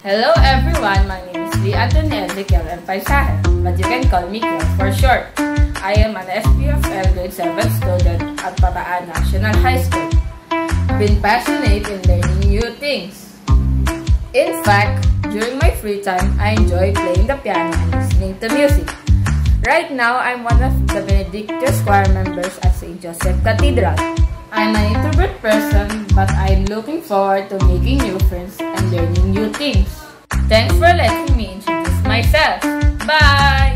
Hello everyone, my name is Lee Antonel de Karen Paisaje, but you can call me Kel for short. I am an SPFL grade 7 student at Pataan National High School. Been passionate in learning new things. In fact, during my free time, I enjoy playing the piano and listening to music. Right now, I'm one of the Benedictus choir members at St. Joseph Cathedral. I'm an introvert person, but I'm looking forward to making new friends and learning new things. Thanks for letting me introduce myself. Bye!